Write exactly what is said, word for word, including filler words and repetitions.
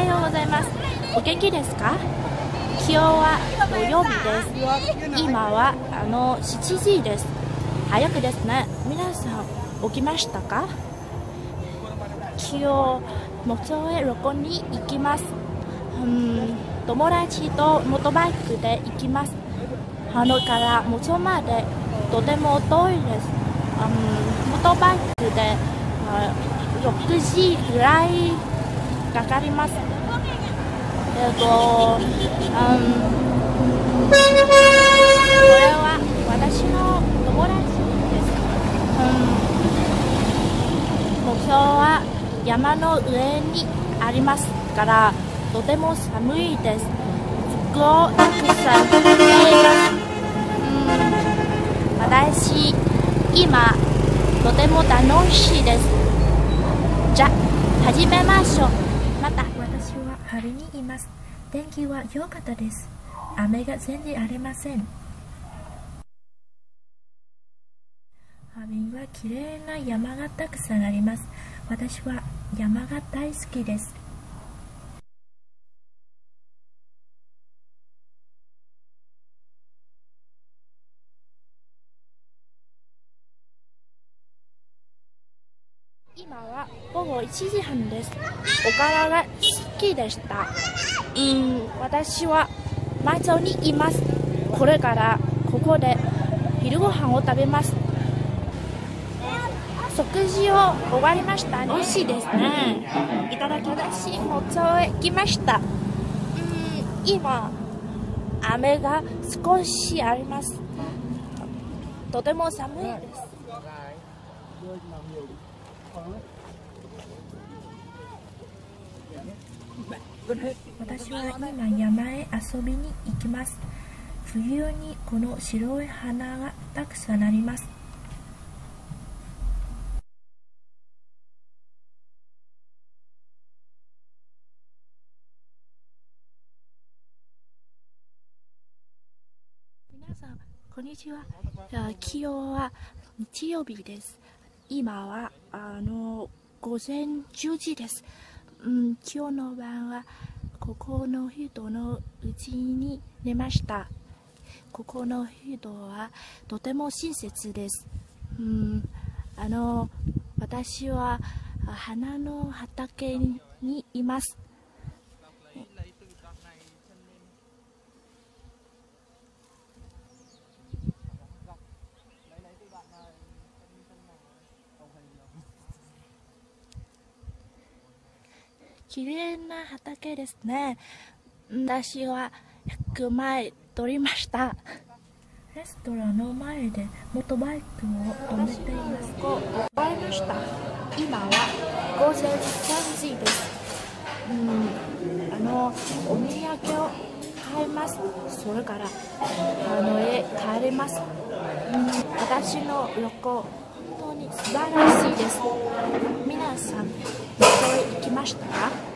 ようございます。お元気ですか？今日は土曜日です。今はあのしちじです。早くですね。皆さん起きましたか？今日元へ旅行に行きます。うん、友達とモトバイクで行きます。ハノイから元までとても遠いです。うん、モトバイクでろくじぐらいかかります。えっと、うん、これは私の友達です。うん、目標は山の上にありますからとても寒いです。服をたくさん着ています。うん、私今とても楽しいです。じゃ始めましょう。また。 私は春にいます。天気は良かったです。雨が全然ありません。春には綺麗な山がたくさんあります。私は山が大好きです。 今は午後いちじはんです。おからが好きでした。うん、私はマイゾにいます。これからここで昼ご飯を食べます。食事を終わりましたね。美味しいですね。いただきます。私もそうへ来ました。うん、今雨が少しあります。とても寒いです。 私は今山へ遊びに行きます。冬にこの白い花がたくさんあります。 皆さんこんにちは。今日は日曜日です。今はあの午前じゅうじです。うん、今日の晩はここの人のうちに寝ました。ここの人はとても親切です。うん、あの私は花の畑にいます。綺麗な畑ですね。私はひゃくまい取りました。 レストランの前でモトバイクを止めています。 終わりました。今は午前さんじです。うん、あのお土産を買います。それからハノイへ帰ります。うん、私の旅行本当に素晴らしいです。皆さんどこへ行きましたか？